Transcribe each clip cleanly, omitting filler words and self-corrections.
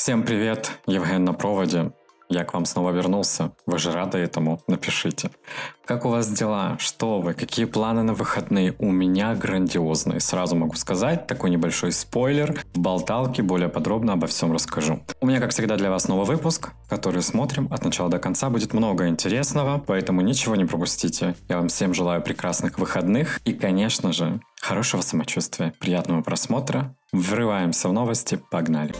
Всем привет, Евген на проводе. Я к вам снова вернулся. Вы же рады этому? Напишите. Как у вас дела? Что вы? Какие планы на выходные? У меня грандиозные. Сразу могу сказать, такой небольшой спойлер. В болталке более подробно обо всем расскажу. У меня, как всегда, для вас новый выпуск, который смотрим от начала до конца. Будет много интересного, поэтому ничего не пропустите. Я вам всем желаю прекрасных выходных и, конечно же, хорошего самочувствия. Приятного просмотра. Врываемся в новости. Погнали.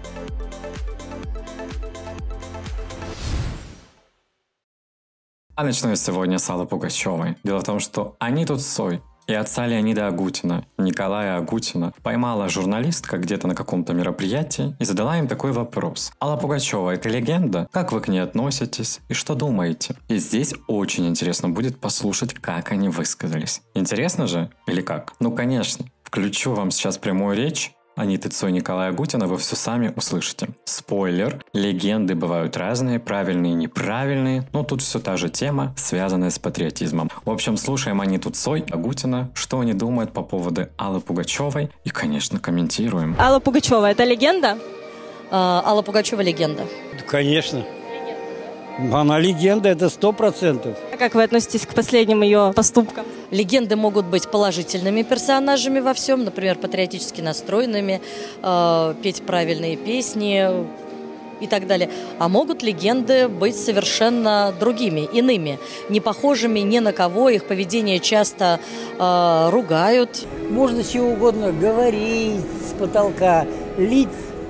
А начну я сегодня с Аллы Пугачевой. Дело в том, что Аниту Цой и отца Леонида Агутина, Николая Агутина, поймала журналистка где-то на каком-то мероприятии и задала им такой вопрос. Алла Пугачева – это легенда? Как вы к ней относитесь и что думаете? И здесь очень интересно будет послушать, как они высказались. Интересно же? Или как? Ну, конечно. Включу вам сейчас прямую речь Аниты Цой и Николая Агутина, вы все сами услышите. Спойлер, легенды бывают разные, правильные и неправильные, но тут все та же тема, связанная с патриотизмом. В общем, слушаем Аниту Цой, Агутина, что они думают по поводу Аллы Пугачевой и, конечно, комментируем. Алла Пугачева – это легенда? Алла Пугачева легенда. Конечно. Она легенда, это 100%. А как вы относитесь к последним ее поступкам? Легенды могут быть положительными персонажами во всем, например, патриотически настроенными, петь правильные песни и так далее. А могут легенды быть совершенно другими, иными, не похожими ни на кого. Их поведение часто ругают. Можно чего угодно говорить с потолка, лить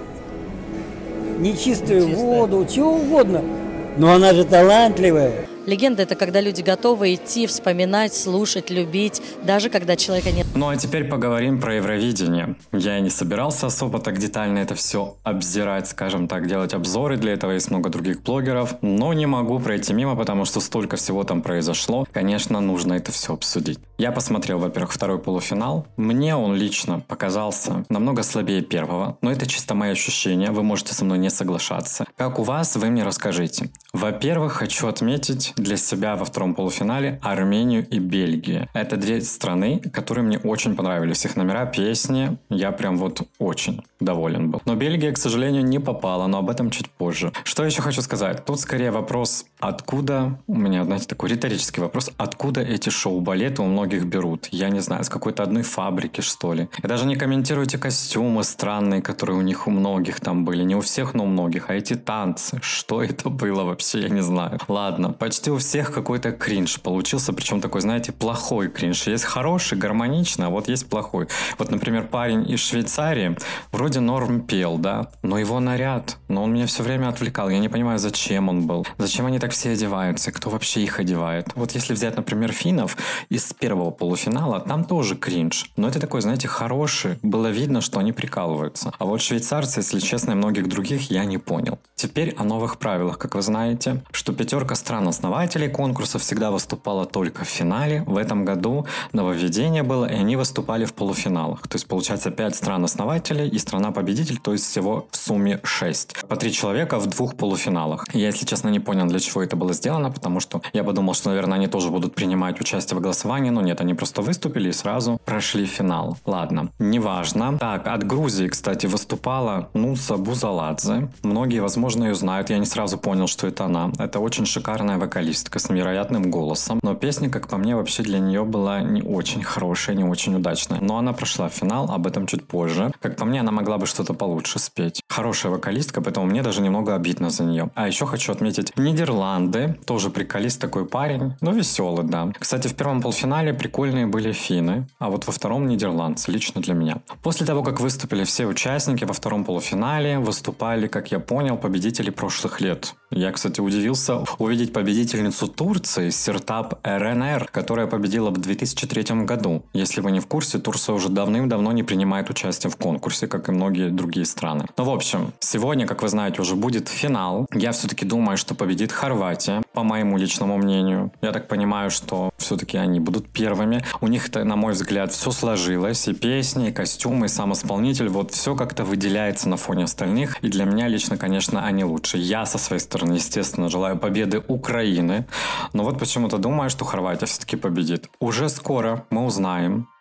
нечистую воду, чего угодно. Но она же талантливая. Легенда – это когда люди готовы идти, вспоминать, слушать, любить, даже когда человека нет. Ну а теперь поговорим про Евровидение. Я и не собирался особо так детально это все обзирать, скажем так, делать обзоры, для этого есть много других блогеров, но не могу пройти мимо, потому что столько всего там произошло. Конечно, нужно это все обсудить. Я посмотрел, во-первых, второй полуфинал. Мне он лично показался намного слабее первого, но это чисто мои ощущения, вы можете со мной не соглашаться. Как у вас, вы мне расскажите. Во-первых, хочу отметить для себя во втором полуфинале Армению и Бельгию. Это две страны, которые мне очень понравились. Их номера, песни, я прям вот очень доволен был. Но Бельгия, к сожалению, не попала, но об этом чуть позже. Что еще хочу сказать? Тут скорее вопрос, откуда, у меня, знаете, такой риторический вопрос, откуда эти шоу-балеты у многих берут? Я не знаю, с какой-то одной фабрики, что ли. И даже не комментируйте костюмы странные, которые у них у многих там были. Не у всех, но у многих. А эти танцы, что это было вообще, я не знаю. Ладно, почти у всех какой-то кринж получился, причем такой, знаете, плохой кринж. Есть хороший, гармоничный, а вот есть плохой. Вот, например, парень из Швейцарии вроде норм пел, да, но его наряд, но он меня все время отвлекал. Я не понимаю, зачем он был. Зачем они так все одеваются, кто вообще их одевает. Вот если взять, например, финнов из первого полуфинала, там тоже кринж. Но это такой, знаете, хороший. Было видно, что они прикалываются. А вот швейцарцы, если честно, и многих других я не понял. Теперь о новых правилах. Как вы знаете, что 5 стран-основателей конкурса всегда выступала только в финале. В этом году нововведение было, и они выступали в полуфиналах. То есть, получается, 5 стран-основателей и страна-победитель, то есть всего в сумме 6. По 3 человека в 2 полуфиналах. Я, если честно, не понял, для чего это было сделано, потому что я подумал, что, наверное, они тоже будут принимать участие в голосовании, но нет, они просто выступили и сразу прошли финал. Ладно, неважно. Так, от Грузии, кстати, выступала Нуса Бузаладзе. Многие, возможно, ее знают, я не сразу понял, что это она. Это очень шикарная вокалистка с невероятным голосом, но песня, как по мне, вообще для нее была не очень хорошая, не очень удачная. Но она прошла в финал, об этом чуть позже. Как по мне, она могла бы что-то получше спеть. Хорошая вокалистка, поэтому мне даже немного обидно за нее. А еще хочу отметить Нидерланды, тоже приколист такой парень, но веселый, да. Кстати, в первом полуфинале прикольные были финны, а вот во втором нидерландцы, лично для меня. После того, как выступили все участники во втором полуфинале, выступали, как я понял, победители прошлых лет. Я, кстати, удивился увидеть победительницу Турции Сертап Эренер, которая победила в 2003 году. Если вы не в курсе, Турция уже давным-давно не принимает участие в конкурсе, как и многие другие страны. Ну, в общем, сегодня, как вы знаете, уже будет финал. Я все-таки думаю, что победит Хорватия, по моему личному мнению. Я так понимаю, что все-таки они будут первыми. У них, на мой взгляд, все сложилось. И песни, и костюмы, и сам исполнитель. Вот все как-то выделяется на фоне остальных. И для меня лично, конечно, они лучше. Я со своей стороны, естественно, желаю победы Украины. Но вот почему-то думаю, что Хорватия все-таки победит. Уже скоро мы узнаем,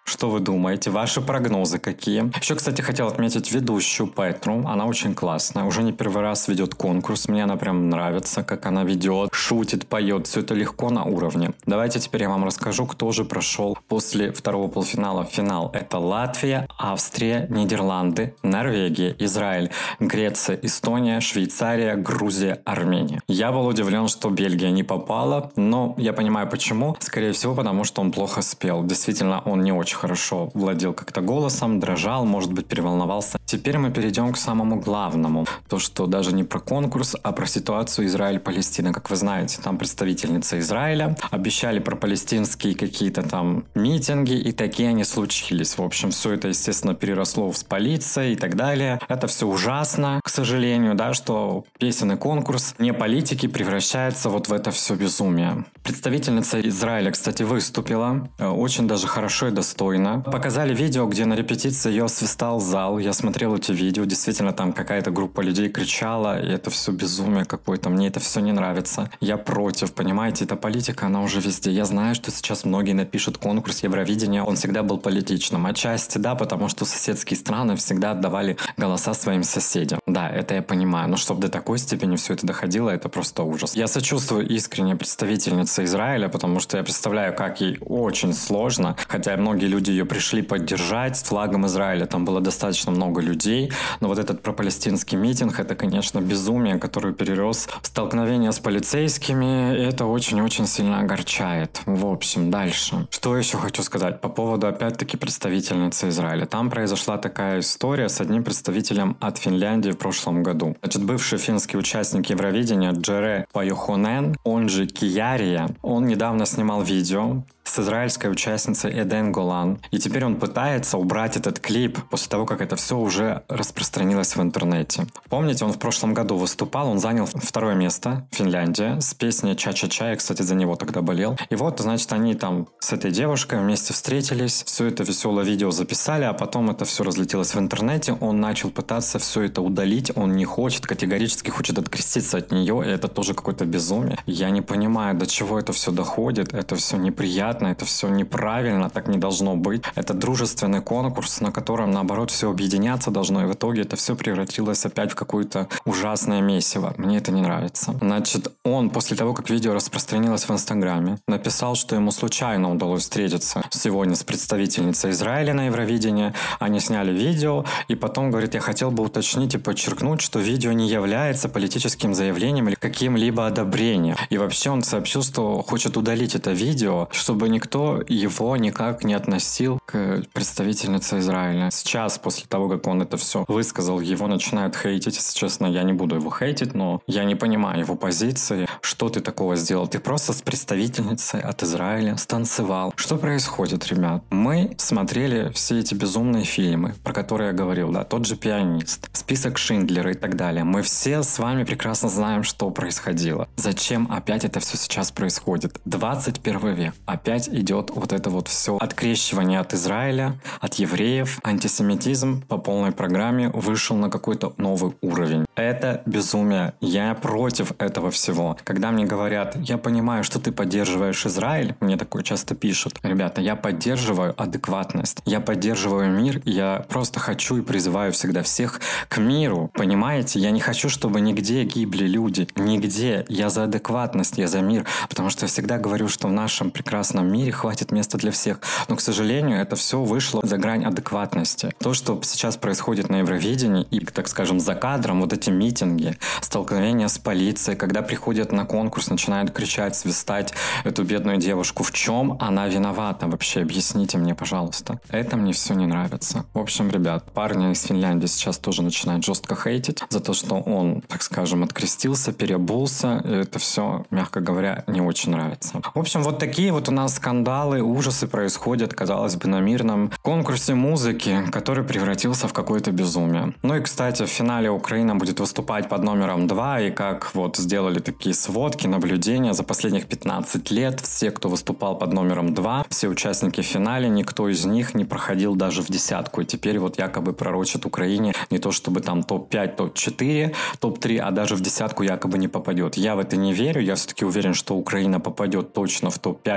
Что вы думаете? Ваши прогнозы какие? Еще, кстати, хотел отметить ведущую Петру. Она очень классная. Уже не первый раз ведет конкурс. Мне она прям нравится, как она ведет, шутит, поет. Все это легко на уровне. Давайте теперь я вам расскажу, кто же прошел после второго полуфинала в финал. Это Латвия, Австрия, Нидерланды, Норвегия, Израиль, Греция, Эстония, Швейцария, Грузия, Армения. Я был удивлен, что Бельгия не попала, но я понимаю почему. Скорее всего, потому что он плохо спел. Действительно, он не очень хорошо владел как-то голосом, дрожал, может быть, переволновался. Теперь мы перейдем к самому главному. То, что даже не про конкурс, а про ситуацию Израиль-Палестина. Как вы знаете, там представительница Израиля. Обещали про палестинские какие-то там митинги, и такие они случились. В общем, все это, естественно, переросло в полицией и так далее. Это все ужасно, к сожалению, да, что песенный конкурс, не политики, превращается вот в это все безумие. Представительница Израиля, кстати, выступила очень даже хорошо и достойно. Показали видео, где на репетиции ее свистал зал. Я смотрел эти видео. Действительно, там какая-то группа людей кричала, и это все безумие какое-то. Мне это все не нравится. Я против, понимаете? Эта политика, она уже везде. Я знаю, что сейчас многие напишут конкурс Евровидения. Он всегда был политичным. Отчасти, да, потому что соседские страны всегда отдавали голоса своим соседям. Да, это я понимаю. Но чтобы до такой степени все это доходило, это просто ужас. Я сочувствую искренне представительнице Израиля, потому что я представляю, как ей очень сложно. Хотя многие люди ее пришли поддержать с флагом Израиля. Там было достаточно много людей. Но вот этот пропалестинский митинг, это, конечно, безумие, которое перерос в столкновение с полицейскими. И это очень-очень сильно огорчает. В общем, дальше. Что еще хочу сказать по поводу, опять-таки, представительницы Израиля. Там произошла такая история с одним представителем от Финляндии в прошлом году. Значит, бывший финский участник Евровидения Джере Паюхонен, он же Киярия, он недавно снимал видео с израильской участницей Эден Голан. И теперь он пытается убрать этот клип после того, как это все уже распространилось в интернете. Помните, он в прошлом году выступал, он занял второе место, Финляндия, с песней «Ча-ча-ча», я, кстати, за него тогда болел. И вот, значит, они там с этой девушкой вместе встретились, все это веселое видео записали, а потом это все разлетелось в интернете, он начал пытаться все это удалить, он не хочет, категорически хочет откреститься от нее, и это тоже какое-то безумие. Я не понимаю, до чего это все доходит, это все неприятно, это все неправильно, так не должно быть. Это дружественный конкурс, на котором, наоборот, все объединяться должно, и в итоге это все превратилось опять в какое-то ужасное месиво. Мне это не нравится. Значит, он после того, как видео распространилось в Инстаграме, написал, что ему случайно удалось встретиться сегодня с представительницей Израиля на Евровидении. Они сняли видео, и потом говорит, я хотел бы уточнить и подчеркнуть, что видео не является политическим заявлением или каким-либо одобрением. И вообще он сообщил, что хочет удалить это видео, чтобы никто его никак не относил к представительнице Израиля. Сейчас, после того, как он это все высказал, его начинают хейтить. Если честно, я не буду его хейтить, но я не понимаю его позиции. Что ты такого сделал? Ты просто с представительницей от Израиля станцевал. Что происходит, ребят? Мы смотрели все эти безумные фильмы, про которые я говорил, да, тот же «Пианист», «Список Шиндлера» и так далее. Мы все с вами прекрасно знаем, что происходило. Зачем опять это все сейчас происходит? 21 век. Опять идет вот это вот все открещивание от Израиля, от евреев. Антисемитизм по полной программе вышел на какой-то новый уровень. Это безумие. Я против этого всего. Когда мне говорят, я понимаю, что ты поддерживаешь Израиль, мне такое часто пишут. Ребята, я поддерживаю адекватность. Я поддерживаю мир. Я просто хочу и призываю всегда всех к миру. Понимаете? Я не хочу, чтобы нигде гибли люди. Нигде. Я за адекватность, я за мир. Потому что я всегда говорю, что в нашем прекрасном мире хватит места для всех. Но, к сожалению, это все вышло за грань адекватности. То, что сейчас происходит на Евровидении и, так скажем, за кадром, вот эти митинги, столкновения с полицией, когда приходят на конкурс, начинают кричать, свистать эту бедную девушку. В чем она виновата вообще? Объясните мне, пожалуйста. Это мне все не нравится. В общем, ребят, парня из Финляндии сейчас тоже начинают жестко хейтить за то, что он, так скажем, открестился, переобулся. И это все, мягко говоря, не очень нравится. В общем, вот такие вот у нас скандалы, ужасы происходят, казалось бы, на мирном конкурсе музыки, который превратился в какое-то безумие. Ну и, кстати, в финале Украина будет выступать под номером 2, и как вот сделали такие сводки, наблюдения за последних 15 лет, все, кто выступал под номером 2, все участники в финале, никто из них не проходил даже в десятку, и теперь вот якобы пророчат Украине не то чтобы там топ-5, топ-4, топ-3, а даже в десятку якобы не попадет. Я в это не верю, я все-таки уверен, что Украина попадет точно в топ-5, а может быть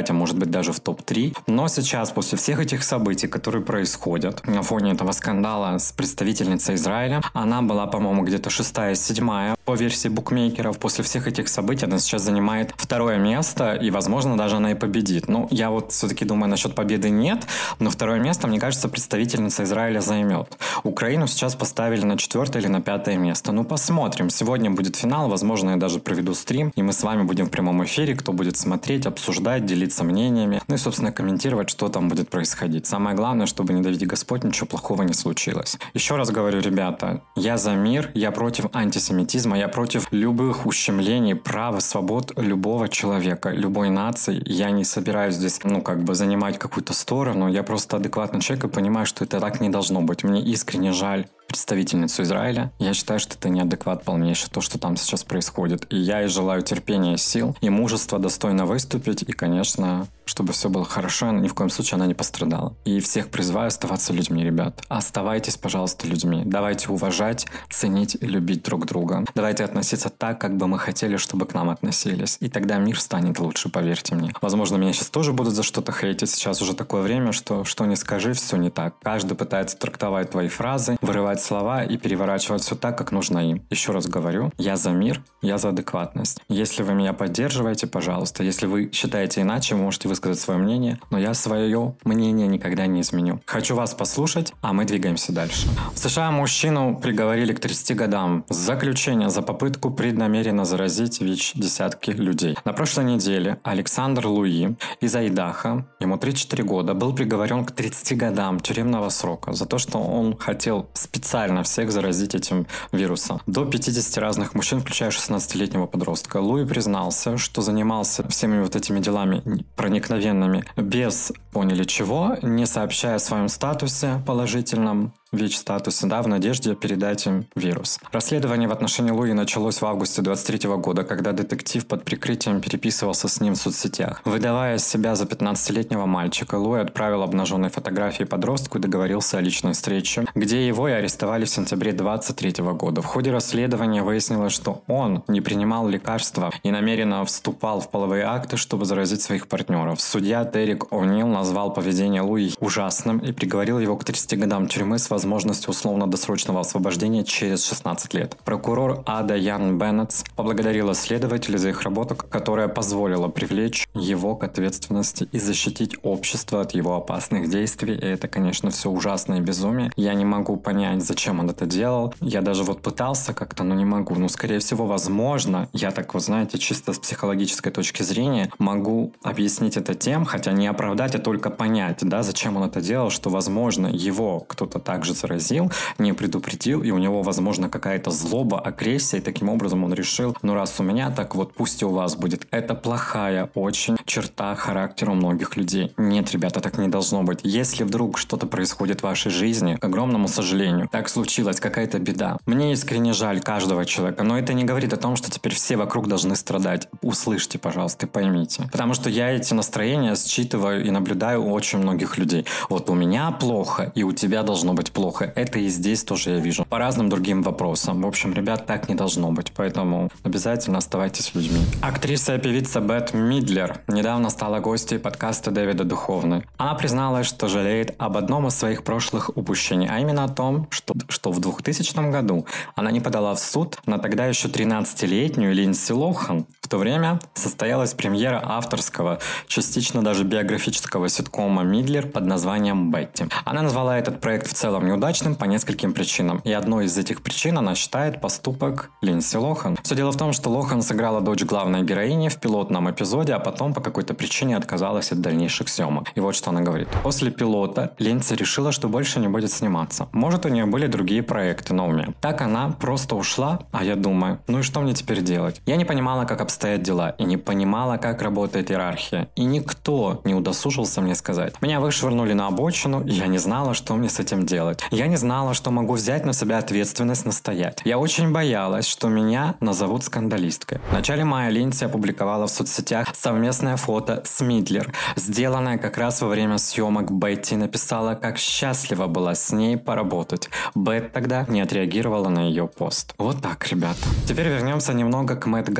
быть даже в топ-3. Но сейчас, после всех этих событий, которые происходят на фоне этого скандала с представительницей Израиля, она была, по-моему, где-то 6-7 по версии букмекеров. После всех этих событий она сейчас занимает 2 место, и, возможно, даже она и победит. Ну, я вот все-таки думаю, насчет победы нет, но 2 место, мне кажется, представительница Израиля займет. Украину сейчас поставили на 4 или на 5 место. Ну, посмотрим. Сегодня будет финал, возможно, я даже проведу стрим, и мы с вами будем в прямом эфире, кто будет смотреть, обсуждать, делиться мнениями, ну и, собственно, комментировать, что там будет происходить. Самое главное, чтобы, не доведи Господь, ничего плохого не случилось. Еще раз говорю, ребята, я за мир, я против антисемитизма, я против любых ущемлений прав и свобод любого человека, любой нации. Я не собираюсь здесь, занимать какую-то сторону, я просто адекватный человек и понимаю, что это так не должно быть. Мне искренне жаль представительницу Израиля. Я считаю, что это неадекват полнейший, то, что там сейчас происходит. И я ей желаю терпения, сил и мужества достойно выступить. И, конечно, чтобы все было хорошо, ни в коем случае она не пострадала. И всех призываю оставаться людьми, ребят. Оставайтесь, пожалуйста, людьми. Давайте уважать, ценить и любить друг друга. Давайте относиться так, как бы мы хотели, чтобы к нам относились. И тогда мир станет лучше, поверьте мне. Возможно, меня сейчас тоже будут за что-то хейтить. Сейчас уже такое время, что не скажи, все не так. Каждый пытается трактовать твои фразы, вырывать слова и переворачивать все так, как нужно им. Еще раз говорю, я за мир, я за адекватность. Если вы меня поддерживаете, пожалуйста. Если вы считаете иначе, вы можете высказать свое мнение, но я свое мнение никогда не изменю. Хочу вас послушать, а мы двигаемся дальше. В США мужчину приговорили к 30 годам заключения за попытку преднамеренно заразить ВИЧ десятки людей. На прошлой неделе Александр Луи из Айдахо, ему 34 года, был приговорен к 30 годам тюремного срока за то, что он хотел специально всех заразить этим вирусом. До 50 разных мужчин, включая 16-летнего подростка. Луи признался, что занимался всеми вот этими делами проникновенными без поняли чего, не сообщая о своем статусе положительном, ВИЧ-статусе, в надежде передать им вирус. Расследование в отношении Луи началось в августе 2023 года, когда детектив под прикрытием переписывался с ним в соцсетях. Выдавая себя за 15-летнего мальчика, Луи отправил обнаженные фотографии подростку и договорился о личной встрече, где его и арестовали в сентябре 2023 года. В ходе расследования выяснилось, что он не принимал лекарства и намеренно вступал в половые акты, чтобы заразить своих партнеров. Судья Дерек О'Нил назвал поведение Луи ужасным и приговорил его к 30 годам тюрьмы с возможностью условно-досрочного освобождения через 16 лет. Прокурор Ада Ян Беннетс поблагодарила следователей за их работу, которая позволила привлечь его к ответственности и защитить общество от его опасных действий. И это, конечно, все ужасное безумие. Я не могу понять, зачем он это делал. Я даже пытался как-то, но не могу. Скорее всего, возможно, я так чисто с психологической точки зрения могу объяснить это тем, хотя не оправдать, а только понять, зачем он это делал, что, возможно, его кто-то также заразил, не предупредил, и у него, возможно, какая-то злоба, агрессия, и таким образом он решил, раз у меня, так пусть и у вас будет. Это плохая очень черта характера у многих людей. Нет, ребята, так не должно быть. Если вдруг что-то происходит в вашей жизни, к огромному сожалению, так случилось, какая-то беда. Мне искренне жаль каждого человека, но это не говорит о том, что теперь все вокруг должны страдать. Услышьте, пожалуйста, и поймите. Потому что я эти настроения считываю и наблюдаю у очень многих людей. У меня плохо, и у тебя должно быть плохо. Это и здесь тоже я вижу. По разным другим вопросам. В общем, ребят, так не должно быть. Поэтому обязательно оставайтесь людьми. Актриса и певица Бет Мидлер недавно стала гостьей подкаста Дэвида Духовны. Она призналась, что жалеет об одном из своих прошлых упущений, а именно о том, что в 2000 году она не подала в суд на тогда еще 13-летнюю Линдси Лохан. В то время состоялась премьера авторского, частично даже биографического ситкома Мидлер под названием «Бетти». Она назвала этот проект в целом неудачным по нескольким причинам. И одной из этих причин она считает поступок Линдси Лохан. Все дело в том, что Лохан сыграла дочь главной героини в пилотном эпизоде, а потом по какой-то причине отказалась от дальнейших съемок. И вот что она говорит. После пилота Линдси решила, что больше не будет сниматься. Может, у нее были другие проекты на уме. Так она просто ушла, а я думаю, и что мне теперь делать? Я не понимала, как обстоят дела, и не понимала, как работает иерархия. И никто не удосужился мне сказать. Меня вышвырнули на обочину, и я не знала, что мне с этим делать. Я не знала, что могу взять на себя ответственность настоять. Я очень боялась, что меня назовут скандалисткой. В начале мая Линдси опубликовала в соцсетях совместное фото с Мидлер, сделанное как раз во время съемок Бетти, написала, как счастлива была с ней поработать. Бет тогда не отреагировала на ее пост. Вот так, ребята. Теперь вернемся немного к Мэтт Гала.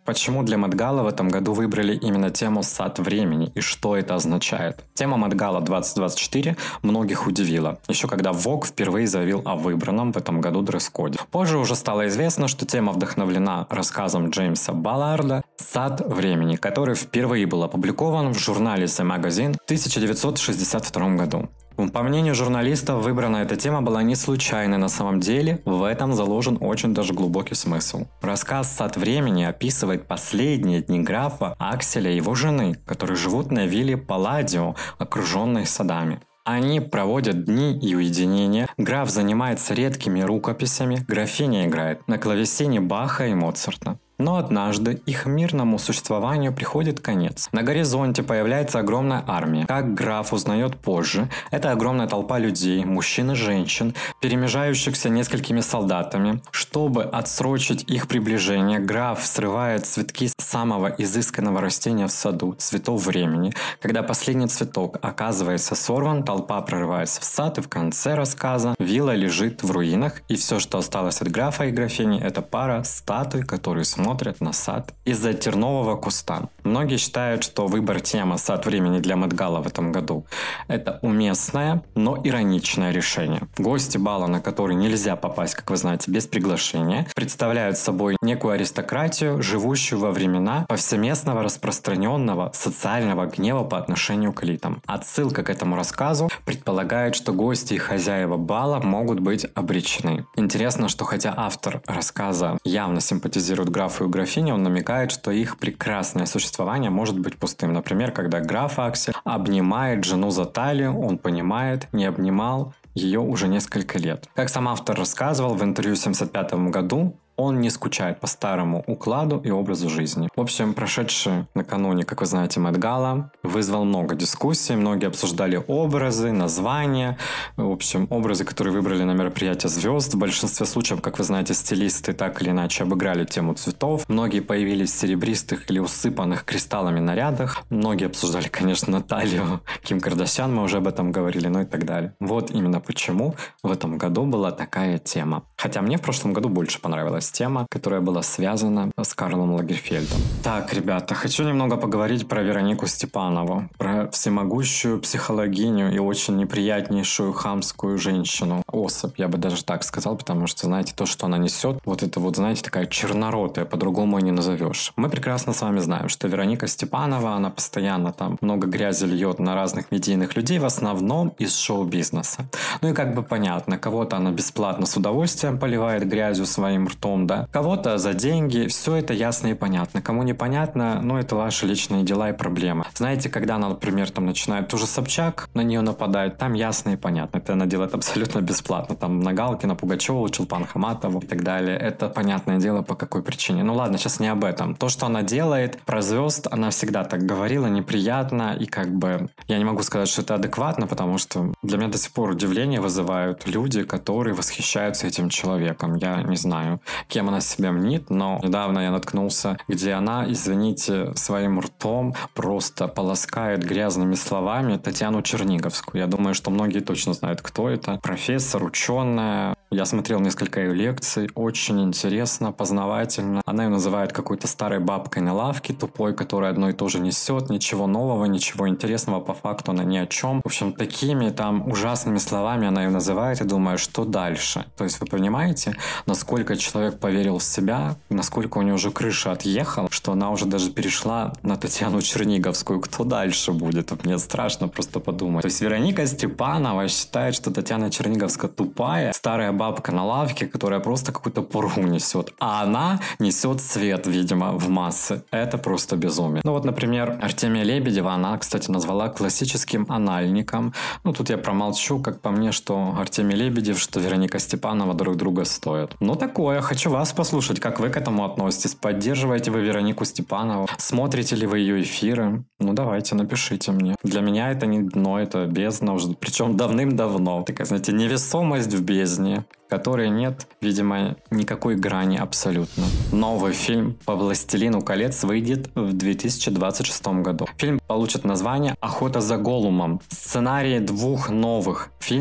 Почему для Met Gala в этом году выбрали именно тему «Сад времени» и что это означает? Тема Met Gala 2024 многих удивила, еще когда Vogue впервые заявил о выбранном в этом году дресс-коде. Позже уже стало известно, что тема вдохновлена рассказом Джеймса Балларда «Сад времени», который впервые был опубликован в журнале The Magazine в 1962 году. По мнению журналистов, выбранная эта тема была не случайной на самом деле, в этом заложен очень даже глубокий смысл. Рассказ «Сад времени» описывает последние дни графа Акселя и его жены, которые живут на вилле Палладио, окруженной садами. Они проводят дни и уединения, граф занимается редкими рукописями, графиня играет на клавесине Баха и Моцарта. Но однажды их мирному существованию приходит конец. На горизонте появляется огромная армия. Как граф узнает позже, это огромная толпа людей, мужчин и женщин, перемежающихся несколькими солдатами. Чтобы отсрочить их приближение, граф срывает цветки самого изысканного растения в саду, цветов времени. Когда последний цветок оказывается сорван, толпа прорывается в сад, и в конце рассказа вилла лежит в руинах, и все, что осталось от графа и графини, это пара статуй, которые смотрят на сад из-за тернового куста. Многие считают, что выбор темы «Сад времени» для Met Gala в этом году – это уместное, но ироничное решение. Гости бала, на который нельзя попасть, как вы знаете, без приглашения, представляют собой некую аристократию, живущую во времена повсеместного распространенного социального гнева по отношению к элитам. Отсылка к этому рассказу предполагает, что гости и хозяева бала могут быть обречены. Интересно, что хотя автор рассказа явно симпатизирует графу и графине, он намекает, что их прекрасное существование может быть пустым. Например, когда граф Аксель обнимает жену за талию, он понимает, не обнимал ее уже несколько лет. Как сам автор рассказывал в интервью в 1975 году, он не скучает по старому укладу и образу жизни. В общем, прошедший накануне, как вы знаете, Met Gala вызвал много дискуссий, многие обсуждали образы, названия, в общем, образы, которые выбрали на мероприятие звезд. В большинстве случаев, как вы знаете, стилисты так или иначе обыграли тему цветов. Многие появились в серебристых или усыпанных кристаллами нарядах. Многие обсуждали, конечно, талию Ким Кардашьян, мы уже об этом говорили, ну и так далее. Вот именно почему в этом году была такая тема. Хотя мне в прошлом году больше понравилась тема, которая была связана с Карлом Лагерфельдом. Так, ребята, хочу немного поговорить про Веронику Степанову, про всемогущую психологиню и очень неприятнейшую хамскую женщину. Особь, я бы даже так сказал, потому что, знаете, то, что она несет, вот это вот, знаете, такая черноротая, по-другому и не назовешь. Мы прекрасно с вами знаем, что Вероника Степанова, она постоянно там много грязи льет на разных медийных людей, в основном из шоу-бизнеса. Ну и как бы понятно, кого-то она бесплатно с удовольствием поливает грязью своим ртом, да, кого-то за деньги, все это ясно и понятно. Кому непонятно, ну это ваши личные дела и проблемы. Знаете, когда она, например, там начинает тоже Собчак на нее нападает, там ясно и понятно. Это она делает абсолютно бесплатно. Там на Галкина, Пугачеву, Чулпан Хаматову и так далее. Это понятное дело, по какой причине. Ну ладно, сейчас не об этом. То, что она делает про звезд, она всегда так говорила, неприятно, и как бы я не могу сказать, что это адекватно, потому что для меня до сих пор удивление вызывают люди, которые восхищаются этим человеком. Я не знаю, кем она себя мнит, но недавно я наткнулся, где она, извините, своим ртом просто полоскает грязными словами Татьяну Черниговскую. Я думаю, что многие точно знают, кто это. Профессор, ученая. Я смотрел несколько ее лекций. Очень интересно, познавательно. Она ее называет какой-то старой бабкой на лавке, тупой, которая одно и то же несет. Ничего нового, ничего интересного. По факту она ни о чем. В общем, такими там ужасными словами она ее называет. И думаю, что дальше? То есть вы понимаете, насколько человек поверил в себя, насколько у нее уже крыша отъехала, что она уже даже перешла на Татьяну Черниговскую. Кто дальше будет? Мне страшно просто подумать. То есть Вероника Степанова считает, что Татьяна Черниговская тупая, старая бабка на лавке, которая просто какую-то пургу несет. А она несет свет, видимо, в массы. Это просто безумие. Ну вот, например, Артемия Лебедева, она, кстати, назвала классическим анальником. Ну тут я промолчу, как по мне, что Артемий Лебедев, что Вероника Степанова друг друга стоят. Ну такое, хочу вас послушать, как вы к этому относитесь. Поддерживаете вы Веронику Степанову? Смотрите ли вы ее эфиры? Ну давайте, напишите мне. Для меня это не дно, это бездна уже, причем давным-давно. Такая, знаете, невесомость в бездне, которой нет, видимо, никакой грани абсолютно. Новый фильм по «Властелину колец» выйдет в 2026 году. Фильм получит название «Охота за Голлумом». Сценарии двух новых фильмов по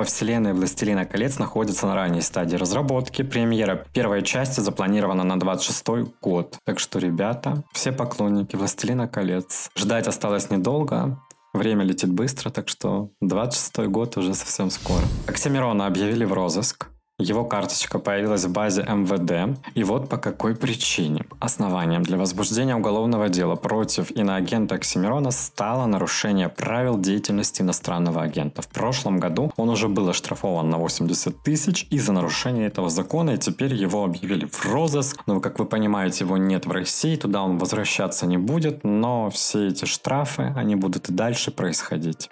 по вселенной «Властелина колец» находится на ранней стадии разработки. Премьера первой части запланирована на 26-й год. Так что, ребята, все поклонники «Властелина колец», ждать осталось недолго. Время летит быстро, так что 26-й год уже совсем скоро. Оксимирона объявили в розыск. Его карточка появилась в базе МВД. И вот по какой причине. Основанием для возбуждения уголовного дела против иноагента Оксимирона стало нарушение правил деятельности иностранного агента. В прошлом году он уже был оштрафован на 80 тысяч из-за нарушения этого закона, и теперь его объявили в розыск. Но, как вы понимаете, его нет в России, туда он возвращаться не будет, но все эти штрафы, они будут и дальше происходить.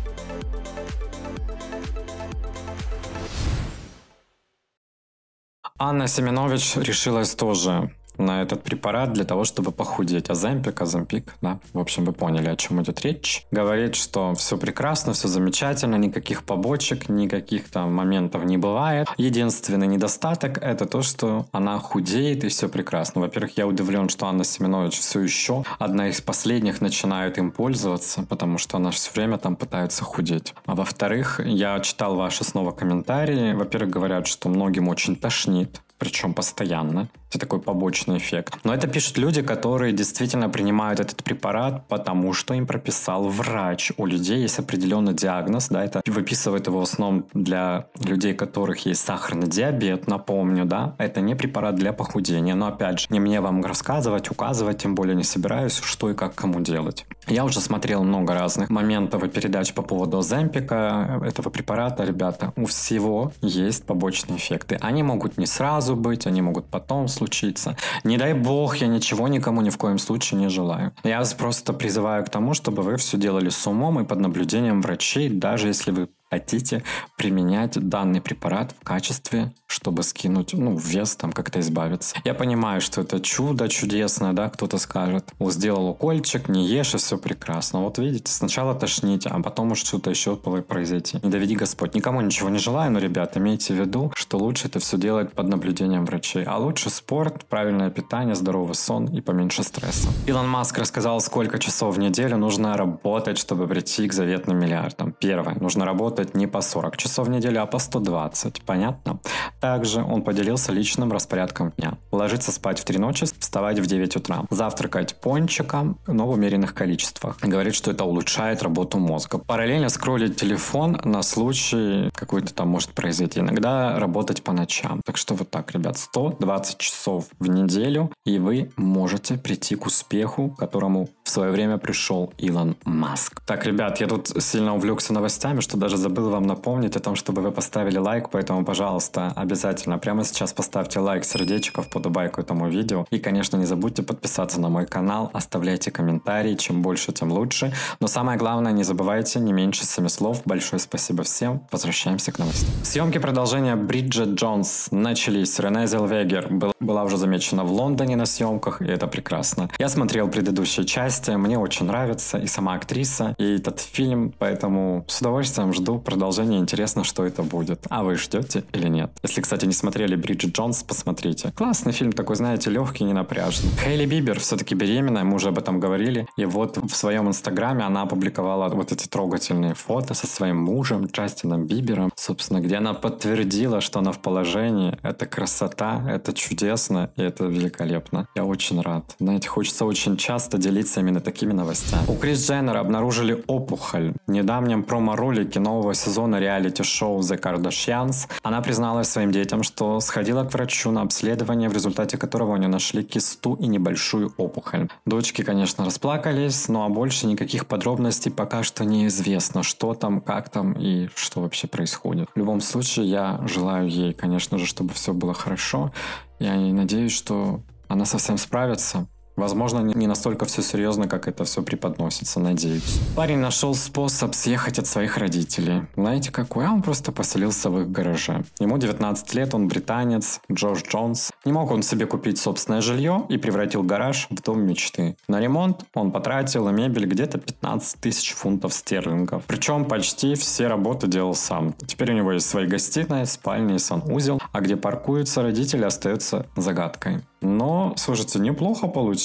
Анна Семенович решилась тоже на этот препарат для того, чтобы похудеть. Оземпик, да. В общем, вы поняли, о чем идет речь. Говорит, что все прекрасно, все замечательно, никаких побочек, никаких там моментов не бывает. Единственный недостаток – это то, что она худеет, и все прекрасно. Во-первых, я удивлен, что Анна Семенович все еще одна из последних начинает им пользоваться, потому что она все время там пытается худеть. А во-вторых, я читал ваши снова комментарии. Во-первых, говорят, что многим очень тошнит, причем постоянно. Это такой побочный эффект. Но это пишут люди, которые действительно принимают этот препарат, потому что им прописал врач. У людей есть определенный диагноз, да, это выписывает его в основном для людей, у которых есть сахарный диабет, напомню, да. Это не препарат для похудения, но опять же, не мне вам рассказывать, указывать, тем более не собираюсь, что и как кому делать. Я уже смотрел много разных моментов и передач по поводу Оземпика, этого препарата, ребята. У всего есть побочные эффекты. Они могут не сразу быть, они могут потом случиться. Не дай бог, я ничего никому ни в коем случае не желаю. Я вас просто призываю к тому, чтобы вы все делали с умом и под наблюдением врачей, даже если вы хотите применять данный препарат в качестве, чтобы скинуть, вес, там как-то избавиться. Я понимаю, что это чудо чудесное, да, кто-то скажет. Сделал укольчик, не ешь, и все прекрасно. Вот видите, сначала тошните, а потом может что-то еще произойти. Не доведи Господь. Никому ничего не желаю, но, ребят, имейте в виду, что лучше это все делать под наблюдением врачей. А лучше спорт, правильное питание, здоровый сон и поменьше стресса. Илон Маск рассказал, сколько часов в неделю нужно работать, чтобы прийти к заветным миллиардам. Первое. Нужно работать не по 40 часов в неделю, а по 120. Понятно? Также он поделился личным распорядком дня. Ложиться спать в 3 ночи, вставать в 9 утра. Завтракать пончиком, но в умеренных количествах. Говорит, что это улучшает работу мозга. Параллельно скроллить телефон на случай какой-то там может произойти. Иногда работать по ночам. Так что вот так, ребят, 120 часов в неделю, и вы можете прийти к успеху, к которому в свое время пришел Илон Маск. Так, ребят, я тут сильно увлекся новостями, что даже забыл вам напомнить о том, чтобы вы поставили лайк, поэтому, пожалуйста, обязательно прямо сейчас поставьте лайк, сердечко в подобайку этому видео. И, конечно, не забудьте подписаться на мой канал, оставляйте комментарии, чем больше, тем лучше. Но самое главное, не забывайте, не меньше 7 слов. Большое спасибо всем. Возвращаемся к новостям. Съемки продолжения Бриджит Джонс начались. Рене Зелвегер была уже замечена в Лондоне на съемках, и это прекрасно. Я смотрел предыдущие части, мне очень нравится и сама актриса, и этот фильм, поэтому с удовольствием жду продолжения, интересно, что это будет. А вы ждете или нет? Если, кстати, не смотрели Бриджит Джонс, посмотрите. Классный фильм, такой, знаете, легкий, ненапряжный. Хейли Бибер все-таки беременная, мы уже об этом говорили, и вот в своем инстаграме она опубликовала вот эти трогательные фото со своим мужем Джастином Бибером, собственно, где она подтвердила, что она в положении. Это красота, это чудесно, и это великолепно. Я очень рад. Знаете, хочется очень часто делиться именно такими новостями. У Крис Дженнер обнаружили опухоль. В недавнем промо-ролике нового сезона реалити-шоу The Kardashians она призналась своим детям, что сходила к врачу на обследование, в результате которого у нее нашли кисту и небольшую опухоль. Дочки, конечно, расплакались, но больше никаких подробностей пока что неизвестно, что там, как там и что вообще происходит. В любом случае, я желаю ей, конечно же, чтобы все было хорошо. Я надеюсь, что она совсем справится. Возможно, не настолько все серьезно, как это все преподносится, надеюсь. Парень нашел способ съехать от своих родителей. Знаете какой? Он просто поселился в их гараже. Ему 19 лет, он британец, Джош Джонс. Не мог он себе купить собственное жилье и превратил гараж в дом мечты. На ремонт он потратил на мебель где-то 15 тысяч фунтов стерлингов. Причем почти все работы делал сам. Теперь у него есть своя гостиная, спальня и санузел, а где паркуются родители, остается загадкой. Но, слушайте, неплохо получилось.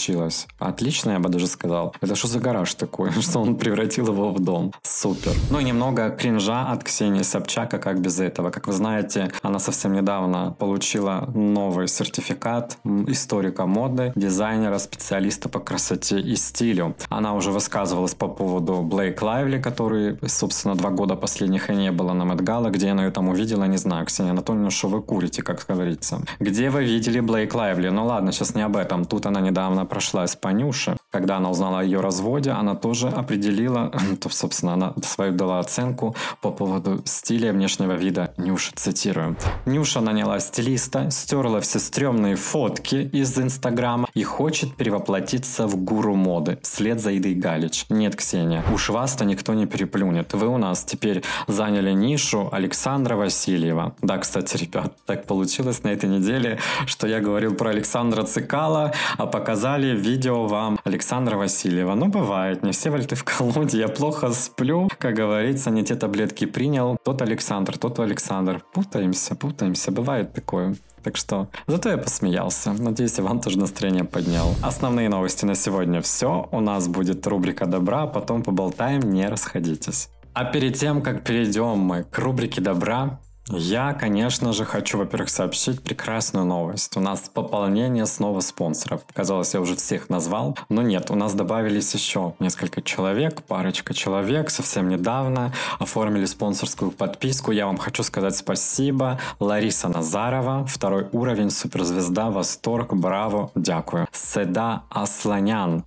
получилось. Отлично, я бы даже сказал. Это что за гараж такой, что он превратил его в дом? Супер. Ну и немного кринжа от Ксении Собчак, а как без этого? Как вы знаете, она совсем недавно получила новый сертификат историка моды, дизайнера, специалиста по красоте и стилю. Она уже высказывалась по поводу Блейк Лайвли, который, собственно, 2 года последних и не было на Met Gala. Где я ее там увидела, не знаю. Ксения Анатольевна, что вы курите, как говорится. Где вы видели Блейк Лайвли? Ну ладно, сейчас не об этом. Тут она недавно прошлась по Нюше. Когда она узнала о ее разводе, она тоже определила, то, собственно, она свою дала оценку по поводу стиля и внешнего вида Нюши. Цитирую. Нюша наняла стилиста, стерла все стрёмные фотки из Инстаграма и хочет перевоплотиться в гуру моды вслед за Идой Галич. Нет, Ксения, уж вас-то никто не переплюнет. Вы у нас теперь заняли нишу Александра Васильева. Да, кстати, ребят, так получилось на этой неделе, что я говорил про Александра Цикала, а показали видео вам Александра Васильева. Ну, бывает, не все вальты в колоде, я плохо сплю, как говорится, не те таблетки принял. Тот Александр, Путаемся, бывает такое. Так что, зато я посмеялся. Надеюсь, я вам тоже настроение поднял. Основные новости на сегодня все. У нас будет рубрика добра, потом поболтаем, не расходитесь. А перед тем, как перейдем мы к рубрике добра, я, конечно же, хочу, во-первых, сообщить прекрасную новость. У нас пополнение снова спонсоров. Казалось, я уже всех назвал, но нет, у нас добавились еще несколько человек, парочка человек совсем недавно оформили спонсорскую подписку. Я вам хочу сказать спасибо. Лариса Назарова, 2 уровень, суперзвезда, восторг, браво, дякую. Седа Асланян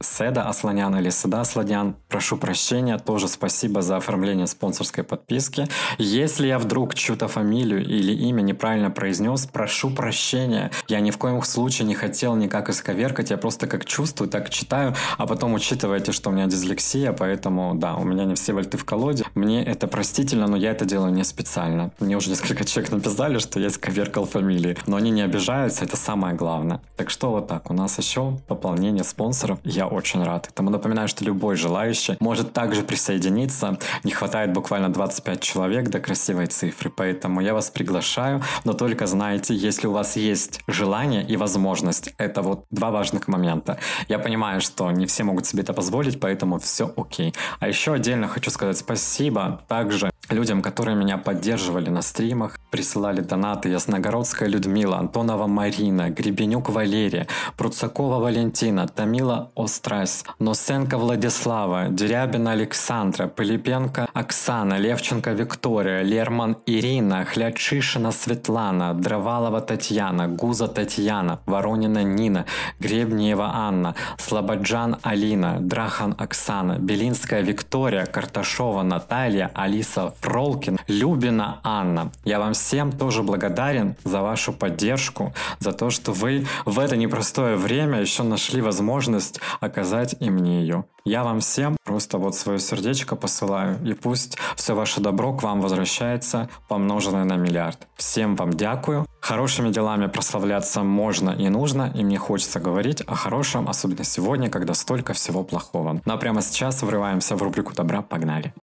или Седа Асланян, прошу прощения, тоже спасибо за оформление спонсорской подписки. Если я вдруг чью-то фамилию или имя неправильно произнес, прошу прощения. Я ни в коем случае не хотел никак исковеркать, я просто как чувствую, так читаю, а потом учитывайте, что у меня дислексия, поэтому, да, у меня не все вальты в колоде. Мне это простительно, но я это делаю не специально. Мне уже несколько человек написали, что я исковеркал фамилии, но они не обижаются, это самое главное. Так что вот так, у нас еще пополнение спонсоров, я очень рад. Этому напоминаю, что любой желающий может также присоединиться. Не хватает буквально 25 человек до красивой цифры, поэтому я вас приглашаю, но только знайте, если у вас есть желание и возможность, это вот 2 важных момента. Я понимаю, что не все могут себе это позволить, поэтому все окей. А еще отдельно хочу сказать спасибо также людям, которые меня поддерживали на стримах, присылали донаты. Ясногородская Людмила, Антонова Марина, Гребенюк Валерия, Пруцакова Валентина, Тамила Острась, Носенко Владислава, Дерябина Александра, Пилипенко Оксана, Левченко Виктория, Лерман Ирина, Хлячишина Светлана, Дровалова Татьяна, Гуза Татьяна, Воронина Нина, Гребниева Анна, Слободжан Алина, Драхан Оксана, Белинская Виктория, Карташова Наталья, Алиса Фролкин, Любина Анна. Я вам всем тоже благодарен за вашу поддержку, за то, что вы в это непростое время еще нашли возможность оказать и мне ее. Я вам всем просто вот свое сердечко посылаю, и пусть все ваше добро к вам возвращается, помноженное на миллиард. Всем вам дякую. Хорошими делами прославляться можно и нужно, и мне хочется говорить о хорошем, особенно сегодня, когда столько всего плохого. Ну а прямо сейчас врываемся в рубрику добра, погнали.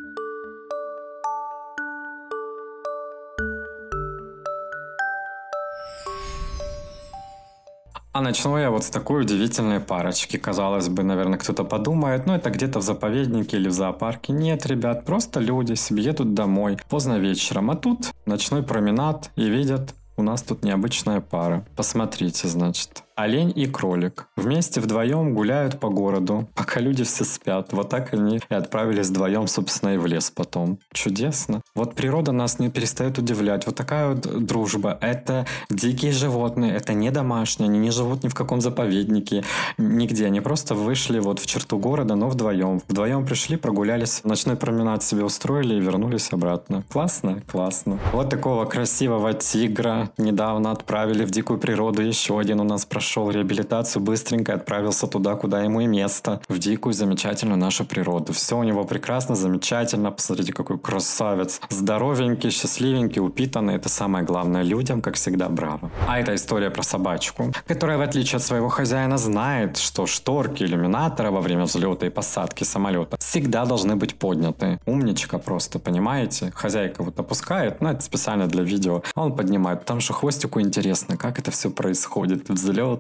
А начну я вот с такой удивительной парочки. Казалось бы, наверное, кто-то подумает, ну это где-то в заповеднике или в зоопарке. Нет, ребят, просто люди себе едут домой поздно вечером, а тут ночной променад и видят, у нас тут необычная пара. Посмотрите, значит. Олень и кролик вместе вдвоем гуляют по городу, пока люди все спят. Вот так они и отправились вдвоем, собственно, и в лес потом. Чудесно. Вот природа нас не перестает удивлять. Вот такая вот дружба. Это дикие животные, это не домашние, они не живут ни в каком заповеднике, нигде. Они просто вышли вот в черту города, но вдвоем. Вдвоем пришли, прогулялись, ночной променад себе устроили и вернулись обратно. Классно? Классно. Вот такого красивого тигра недавно отправили в дикую природу. Еще один у нас прошел реабилитацию, быстренько отправился туда, куда ему и место, в дикую замечательную нашу природу. Все у него прекрасно, замечательно. Посмотрите, какой красавец. Здоровенький, счастливенький, упитанный. Это самое главное. Людям, как всегда, браво. А это история про собачку, которая, в отличие от своего хозяина, знает, что шторки иллюминатора во время взлета и посадки самолета всегда должны быть подняты. Умничка просто, понимаете? Хозяйка вот опускает, это специально для видео, а он поднимает, потому что хвостику интересно, как это все происходит. Взлет,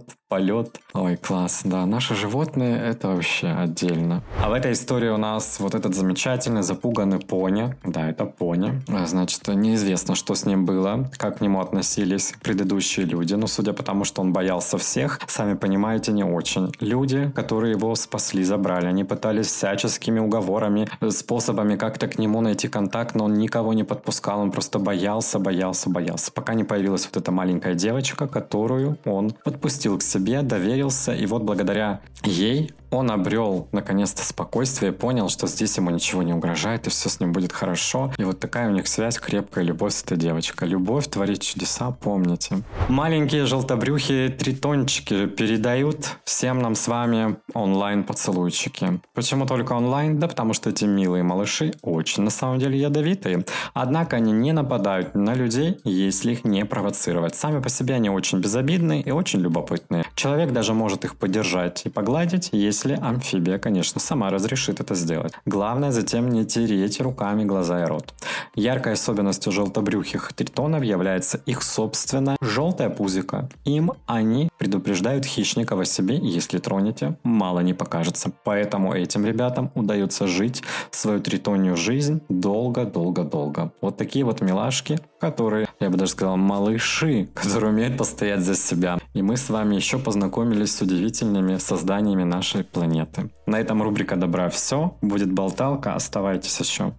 полет. Ой, класс, да. Наши животные — это вообще отдельно. А в этой истории у нас вот этот замечательный запуганный пони. Да, это пони. Значит, неизвестно, что с ним было, как к нему относились предыдущие люди. Но судя по тому, что он боялся всех, сами понимаете, не очень. Люди, которые его спасли, забрали, они пытались всяческими уговорами, способами как-то к нему найти контакт, но он никого не подпускал, он просто боялся, пока не появилась вот эта маленькая девочка, которую он подпустил к себе, доверился, и вот благодаря ей он обрел наконец-то спокойствие, понял, что здесь ему ничего не угрожает, и все с ним будет хорошо. И вот такая у них связь, крепкая любовь с этой девочкой. Любовь творит чудеса, помните. Маленькие желтобрюхие тритончики передают всем нам с вами онлайн-поцелуйчики. Почему только онлайн? Да потому что эти милые малыши очень на самом деле ядовитые. Однако они не нападают на людей, если их не провоцировать. Сами по себе они очень безобидные и очень любопытные. Человек даже может их поддержать и погладить, если амфибия, конечно, сама разрешит это сделать. Главное затем не тереть руками глаза и рот. Яркой особенностью желтобрюхих тритонов является их собственное желтое пузико. Им они предупреждают хищников о себе, если тронете, мало не покажется. Поэтому этим ребятам удается жить свою тритонью жизнь долго-долго-долго. Вот такие вот милашки, которые, я бы даже сказал, малыши, которые умеют постоять за себя. И мы с вами еще познакомились с удивительными созданиями нашей планеты. На этом рубрика «Добра» все. Будет болталка. Оставайтесь еще.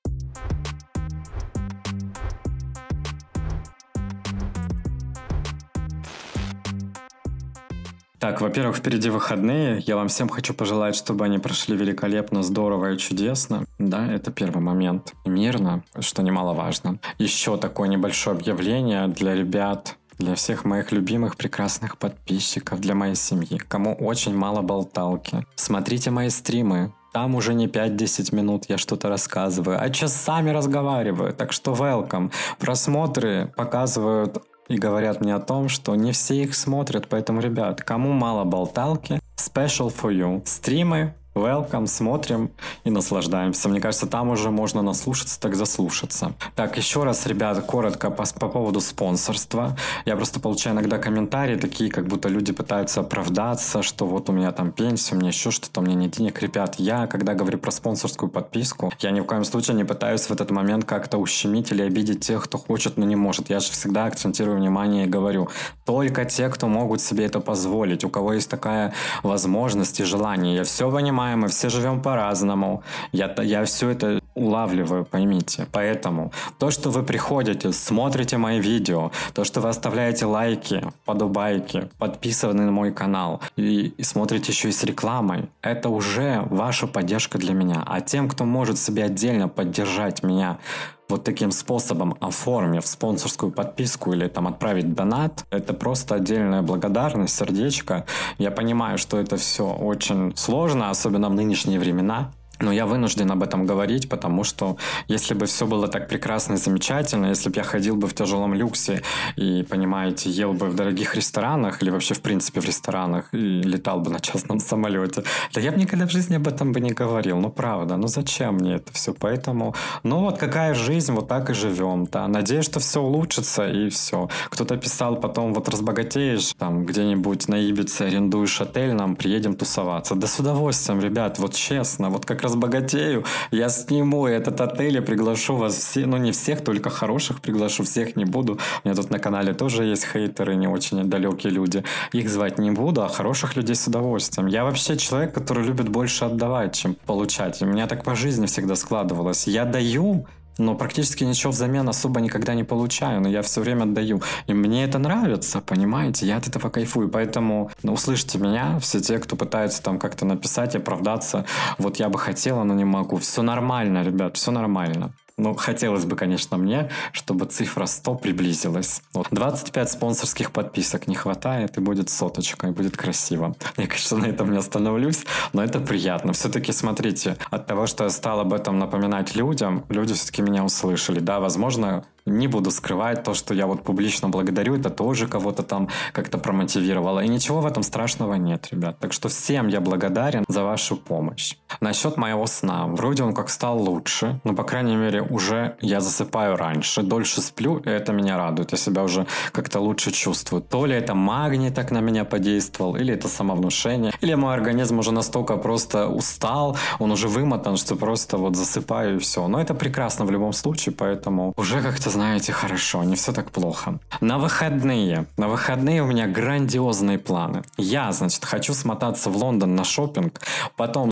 Так, во-первых, впереди выходные. Я вам всем хочу пожелать, чтобы они прошли великолепно, здорово и чудесно. Да, это первый момент. Мирно, что немаловажно. Еще такое небольшое объявление для ребят, для всех моих любимых прекрасных подписчиков, для моей семьи, кому очень мало болталки. Смотрите мои стримы. Там уже не 5-10 минут я что-то рассказываю, а часами разговариваю. Так что welcome. Просмотры показывают и говорят мне о том, что не все их смотрят. Поэтому, ребят, кому мало болталки, special for you. Стримы, welcome, смотрим и наслаждаемся. Мне кажется, там уже можно наслушаться, так заслушаться. Так, еще раз, ребят, коротко по поводу спонсорства. Я просто получаю иногда комментарии такие, как будто люди пытаются оправдаться, что вот у меня там пенсия, у меня еще что-то, у меня нет денег. Ребят, я, когда говорю про спонсорскую подписку, я ни в коем случае не пытаюсь в этот момент как-то ущемить или обидеть тех, кто хочет, но не может. Я же всегда акцентирую внимание и говорю, только те, кто могут себе это позволить, у кого есть такая возможность и желание. Я все понимаю, мы все живем по-разному. Я все это улавливаю, поймите. Поэтому то, что вы приходите, смотрите мои видео, то, что вы оставляете лайки, подобайки, подписаны на мой канал и смотрите еще и с рекламой, это уже ваша поддержка для меня. А тем, кто может себе отдельно поддержать меня вот таким способом, оформив спонсорскую подписку или там отправить донат, это просто отдельная благодарность, сердечко. Я понимаю, что это все очень сложно, особенно в нынешние времена. Но я вынужден об этом говорить, потому что если бы все было так прекрасно и замечательно, если бы я ходил бы в тяжелом люксе и, понимаете, ел бы в дорогих ресторанах или вообще в принципе в ресторанах и летал бы на частном самолете, да я бы никогда в жизни об этом бы не говорил. Ну правда, ну зачем мне это все? Поэтому, ну вот какая жизнь, вот так и живем. Да? Надеюсь, что все улучшится и все. Кто-то писал потом, вот разбогатеешь, там где-нибудь на Ибице арендуешь отель, нам приедем тусоваться. Да с удовольствием, ребят, вот честно, вот как разбогатею, я сниму этот отель и приглашу вас все, ну не всех, только хороших приглашу, всех не буду. У меня тут на канале тоже есть хейтеры, не очень далекие люди. Их звать не буду, а хороших людей с удовольствием. Я вообще человек, который любит больше отдавать, чем получать. У меня так по жизни всегда складывалось. Я даю, но практически ничего взамен особо никогда не получаю, но я все время отдаю. И мне это нравится, понимаете? Я от этого кайфую. Поэтому услышьте меня, все те, кто пытается там как-то написать, оправдаться. Вот я бы хотела, но не могу. Все нормально, ребят, все нормально. Ну, хотелось бы, конечно, мне, чтобы цифра 100 приблизилась. Вот. 25 спонсорских подписок не хватает, и будет 100, и будет красиво. Я, конечно, на этом не остановлюсь, но это приятно. Все-таки, смотрите, от того, что я стал об этом напоминать людям, люди все-таки меня услышали. Да, возможно, Не буду скрывать то, что я вот публично благодарю, это тоже кого-то там как-то промотивировало. И ничего в этом страшного нет, ребят. Так что всем я благодарен за вашу помощь. Насчет моего сна. Вроде он как стал лучше, но, по крайней мере, уже я засыпаю раньше, дольше сплю, и это меня радует. Я себя уже как-то лучше чувствую. То ли это магний так на меня подействовал, или это самовнушение, или мой организм уже настолько просто устал, он уже вымотан, что просто вот засыпаю и все. Но это прекрасно в любом случае, поэтому уже как-то, знаете, хорошо, не все так плохо. На выходные у меня грандиозные планы. Я, значит, хочу смотаться в Лондон на шопинг, потом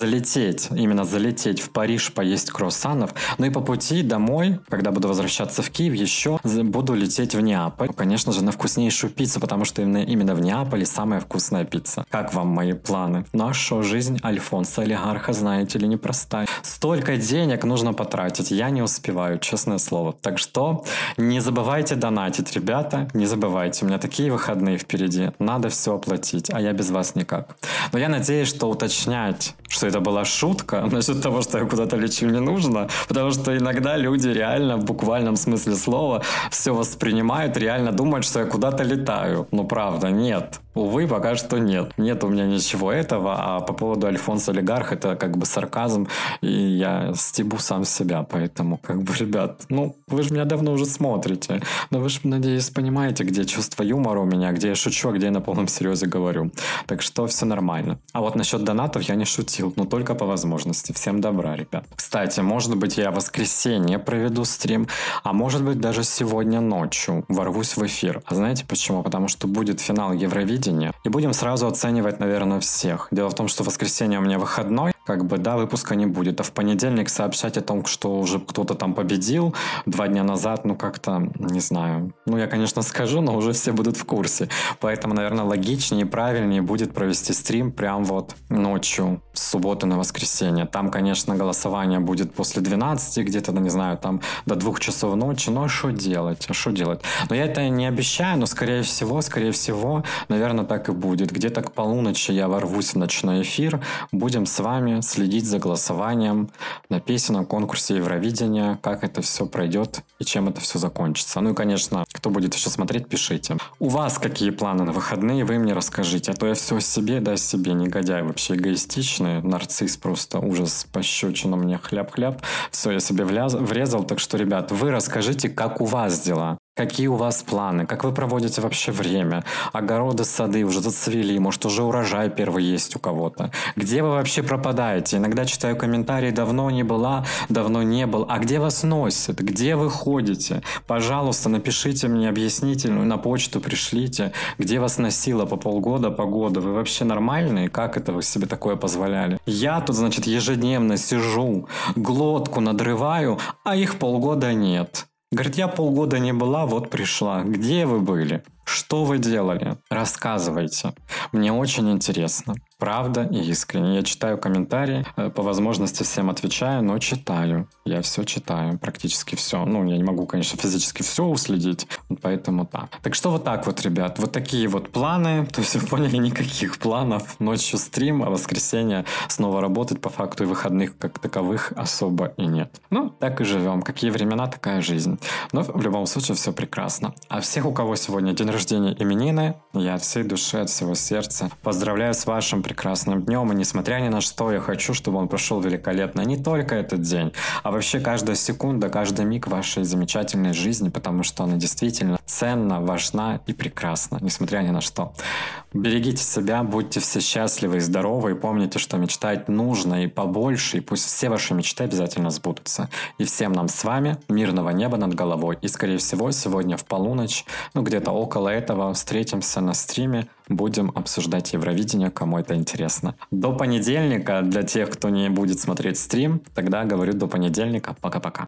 залететь в Париж, поесть круассанов, ну и по пути домой, когда буду возвращаться в Киев, еще буду лететь в Неаполь. Конечно же, на вкуснейшую пиццу, потому что именно в Неаполе самая вкусная пицца. Как вам мои планы? Ну а что, жизнь Альфонса олигарха, знаете ли, непростая. Столько денег нужно потратить, я не успеваю, честное слово. Так что не забывайте донатить, ребята, не забывайте. У меня такие выходные впереди, надо все оплатить, а я без вас никак. Но я надеюсь, что уточнять, что это была шутка насчет того, что я куда-то лечу, не нужно, потому что иногда люди реально в буквальном смысле слова все воспринимают, реально думают, что я куда-то летаю. Но правда, нет. Увы, пока что нет. Нет у меня ничего этого, а по поводу Альфонса олигарх это как бы сарказм, и я стебу сам себя, поэтому как бы, ребят, ну, вы же меня давно уже смотрите, но вы же, надеюсь, понимаете, где чувство юмора у меня, где я шучу, а где я на полном серьезе говорю. Так что все нормально. А вот насчет донатов я не шутил, но только по возможности. Всем добра, ребят. Кстати, может быть, я в воскресенье проведу стрим, а может быть, даже сегодня ночью ворвусь в эфир. А знаете почему? Потому что будет финал Евровидения, и будем сразу оценивать, наверное, всех. Дело в том, что в воскресенье у меня выходной, как бы, да, выпуска не будет. А в понедельник сообщать о том, что уже кто-то там победил 2 дня назад, ну, как-то, не знаю. Ну, я, конечно, скажу, но уже все будут в курсе. Поэтому, наверное, логичнее и правильнее будет провести стрим прям вот ночью, с субботы на воскресенье. Там, конечно, голосование будет после 12, где-то, не знаю, там до 2 часов ночи. Ну, а что делать? Но я это не обещаю, но, скорее всего, наверное, так и будет. Где-то к полуночи я ворвусь в ночной эфир. Будем с вами следить за голосованием на песенном конкурсе Евровидения, как это все пройдет и чем это все закончится. Ну и, конечно, кто будет еще смотреть, пишите. У вас какие планы на выходные, вы мне расскажите. А то я все о себе, да о себе, негодяй вообще эгоистичный, нарцисс просто, ужас, пощечина мне, хляб-хляб. Все, я себе врезал. Так что, ребят, вы расскажите, как у вас дела. Какие у вас планы? Как вы проводите вообще время? Огороды, сады уже зацвели, может, уже урожай первый есть у кого-то. Где вы вообще пропадаете? Иногда читаю комментарии, давно не была, давно не был. А где вас носит? Где вы ходите? Пожалуйста, напишите мне объяснительную, на почту пришлите. Где вас носило по полгода, по году? Вы вообще нормальные? Как это вы себе такое позволяли? Я тут, значит, ежедневно сижу, глотку надрываю, а их полгода нет. Говорит, я полгода не была, вот пришла. Где вы были? Что вы делали? Рассказывайте. Мне очень интересно. Правда и искренне. Я читаю комментарии, по возможности всем отвечаю, но читаю. Я все читаю, практически все. Ну, я не могу, конечно, физически все уследить, поэтому так. Так что вот так вот, ребят, вот такие вот планы. То есть вы поняли, никаких планов. Ночью стрим, а в воскресенье снова работать, по факту и выходных как таковых особо и нет. Ну, так и живем. Какие времена, такая жизнь. Но в любом случае все прекрасно. А всех, у кого сегодня день рождения, именины, я от всей души, от всего сердца поздравляю с вашим прекрасным днем. И несмотря ни на что, я хочу, чтобы он прошел великолепно. Не только этот день, а вообще каждая секунда, каждый миг вашей замечательной жизни, потому что она действительно ценна, важна и прекрасна, несмотря ни на что. Берегите себя, будьте все счастливы и здоровы, и помните, что мечтать нужно и побольше, и пусть все ваши мечты обязательно сбудутся. И всем нам с вами мирного неба над головой. И, скорее всего, сегодня в полуночь, ну где-то около этого, встретимся на стриме, будем обсуждать Евровидение, кому это интересно. До понедельника, для тех, кто не будет смотреть стрим, тогда говорю до понедельника. Пока-пока.